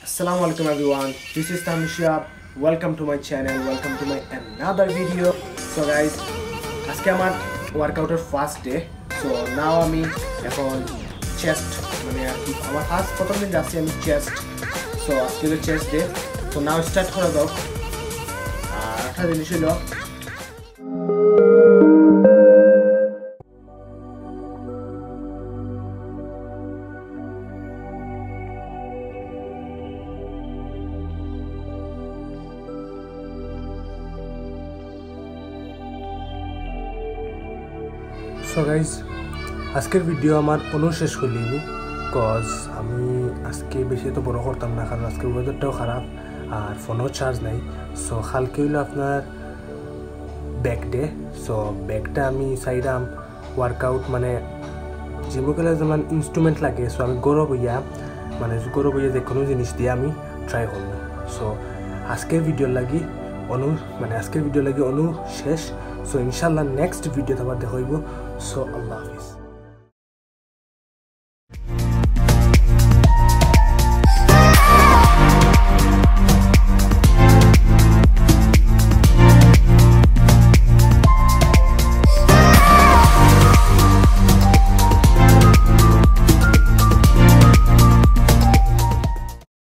Assalamu alaikum everyone, this is TAHMID SHIHAB. Welcome to my channel, welcome to my another video. So guys, আজকে আমার ওয়ার্কআউটের first day. So now আমি এখন chest মানে আর কি আমার ফার্স্ট প্রথম দিন যাচ্ছি আমি চেস্ট। সো আজকে হলো chest day. So now start করা যাও। আর একটা জিনিস হলো সো গাইজ আজকের ভিডিও আমার অনুশেষ হলিনি কজ আমি আজকে বেশি তো বড় করতাম না, কারণ আজকে ওয়েদারটাও খারাপ আর ফোনও চার্জ নাই। সো কালকে হইলো আপনার ব্যাক ডে। সো ব্যাকটা আমি চাইলাম ওয়ার্কআউট মানে জিমে গেলে যেমন ইনস্ট্রুমেন্ট লাগে। সো আমি গরব হইয়া যে কোনো জিনিস দিয়ে আমি ট্রাই করবো। সো আজকের ভিডিও লাগি অনু শেষ। সো ইনশাল্লাহ নেক্সট ভিডিও আবার দেখাইব। সো আল্লাহ হাফিজ।